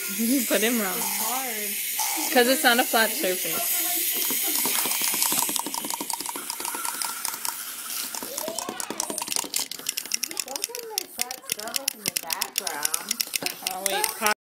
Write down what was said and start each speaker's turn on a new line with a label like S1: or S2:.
S1: You put him wrong.
S2: It's hard.
S1: Because it's on a flat surface.
S2: Don't put my fat stomach in the background.
S1: Oh, wait.